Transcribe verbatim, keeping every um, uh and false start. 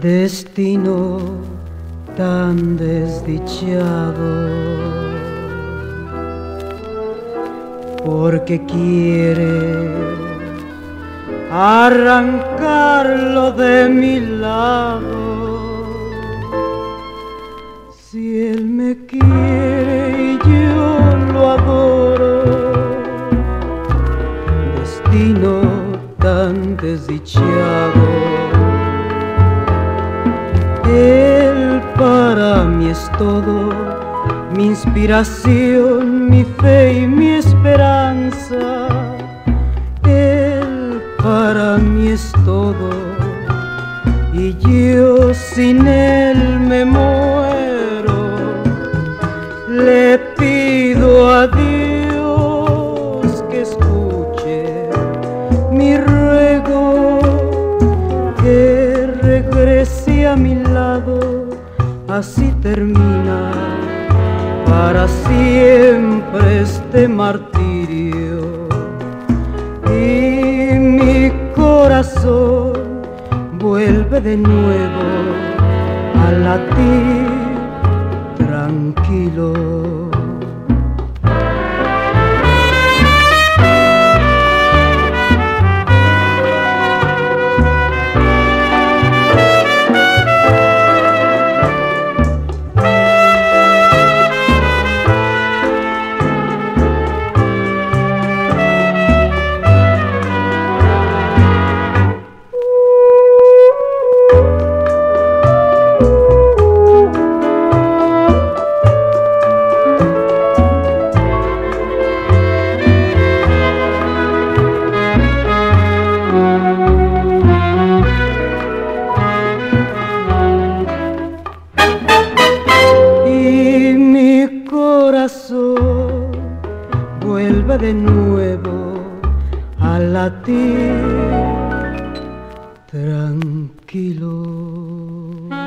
Destino tan desdichado, porque quiere arrancarlo de mi lado. Si él me quiere y yo lo adoro, destino tan desdichado. Él para mí es todo, mi inspiración, mi fe y mi esperanza. Él para mí es todo, y yo sin él me muero. Le pido a Dios que escuche mi ruego, que regrese a mi lado, así termina para siempre este martirio. Y mi corazón vuelve de nuevo a latir tranquilo. Vuelve de nuevo a latir tranquilo.